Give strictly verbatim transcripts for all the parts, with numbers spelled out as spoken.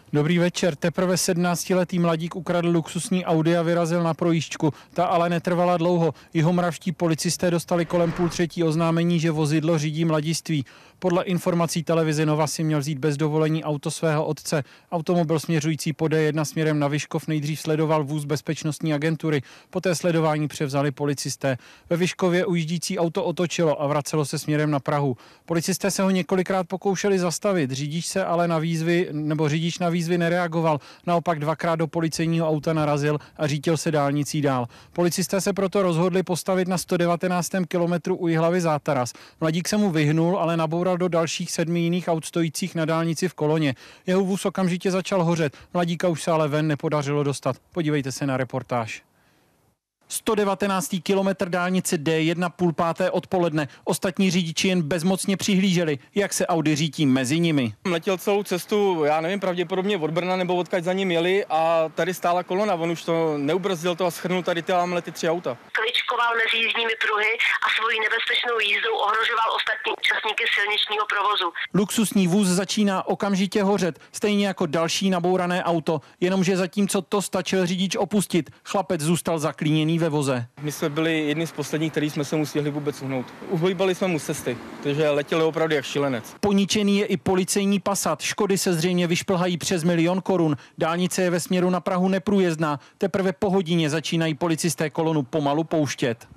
Dobrý večer. Teprve sedmnáctiletý mladík ukradl luxusní Audi a vyrazil na projížďku. Ta ale netrvala dlouho. Jihomoravští policisté dostali kolem půl třetí oznámení, že vozidlo řídí mladiství. Podle informací televize Nova si měl vzít bez dovolení auto svého otce. Automobil směřující po D jedna směrem na Vyškov nejdřív sledoval vůz bezpečnostní agentury. Poté sledování převzali policisté. Ve Vyškově ujíždící auto otočilo a vracelo se směrem na Prahu. Policisté se ho několikrát pokoušeli zastavit. Řidič se ale na výzvy, nebo řidič na výzvy nereagoval. Naopak dvakrát do policejního auta narazil a řítil se dálnicí dál. Policisté se proto rozhodli postavit na sto devatenáctém kilometru u Jihlavy Zátaras. Mladík se mu vyhnul, ale naboural do dalších sedmi jiných aut stojících na dálnici v koloně. Jeho vůz okamžitě začal hořet. Mladíka už se ale ven nepodařilo dostat. Podívejte se na reportáž. sto devatenáctý kilometr dálnice D jedna půl páté odpoledne. Ostatní řidiči jen bezmocně přihlíželi, jak se Audi řítí mezi nimi. Letěl celou cestu, já nevím, pravděpodobně od Brna nebo odkud za ním jeli a tady stála kolona. On už to neubrzdil to a shrnul tady ty, ty tři auta. Kličkoval mezi jízdními pruhy a svojí nebezpečnou jízdou ohrožoval ostatní účastníky silničního provozu. Luxusní vůz začíná okamžitě hořet, stejně jako další nabourané auto, jenomže zatímco to stačil řidič opustit, chlapec zůstal zaklíněný ve voze. My jsme byli jedni z posledních, který jsme se museli vůbec uhnout. Uhojbali jsme mu z cesty, takže letěli opravdu jak šílenec. Poničený je i policejní Passat. Škody se zřejmě vyšplhají přes milion korun. Dálnice je ve směru na Prahu neprůjezdná. Teprve po hodině začínají policisté kolonu pomalu pouštět.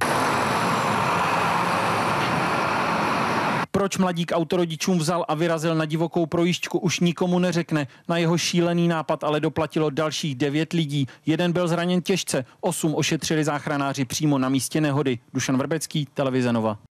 Proč mladík auto rodičům vzal a vyrazil na divokou projížďku, už nikomu neřekne. Na jeho šílený nápad ale doplatilo dalších devět lidí. Jeden byl zraněn těžce, osm ošetřili záchranáři přímo na místě nehody. Dušan Vrbecký, televize Nova.